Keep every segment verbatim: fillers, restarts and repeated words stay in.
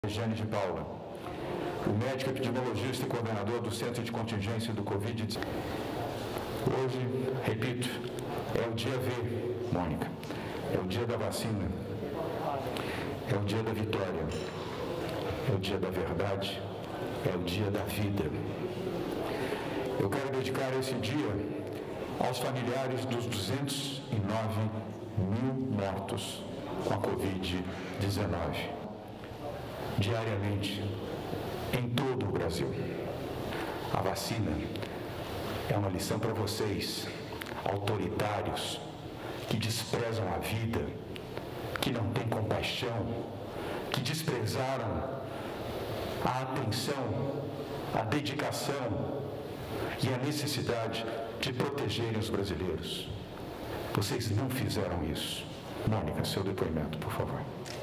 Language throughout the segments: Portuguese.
Regiane de Paula, o médico epidemiologista e coordenador do Centro de Contingência do Covid dezenove. Hoje, repito, é o dia V, Mônica, é o dia da vacina, é o dia da vitória, é o dia da verdade, é o dia da vida. Eu quero dedicar esse dia aos familiares dos duzentos e nove mil mortos com a Covid dezenove. Diariamente, em todo o Brasil. A vacina é uma lição para vocês, autoritários, que desprezam a vida, que não têm compaixão, que desprezaram a atenção, a dedicação e a necessidade de protegerem os brasileiros. Vocês não fizeram isso. Mônica, seu depoimento, por favor.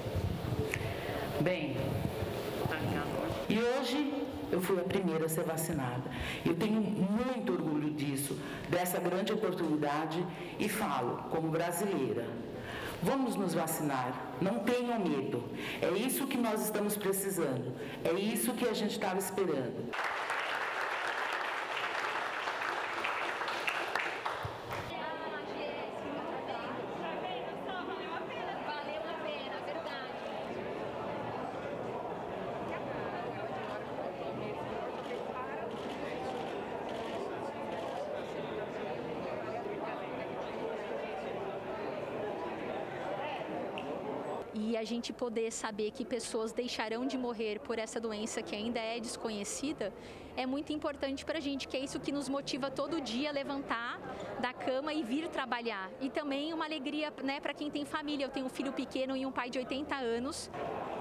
Bem, e hoje eu fui a primeira a ser vacinada. Eu tenho muito orgulho disso, dessa grande oportunidade, e falo como brasileira. Vamos nos vacinar, não tenham medo. É isso que nós estamos precisando, é isso que a gente estava esperando. E a gente poder saber que pessoas deixarão de morrer por essa doença que ainda é desconhecida, é muito importante para a gente, que é isso que nos motiva todo dia a levantar da cama e vir trabalhar. E também uma alegria, né, para quem tem família. Eu tenho um filho pequeno e um pai de oitenta anos.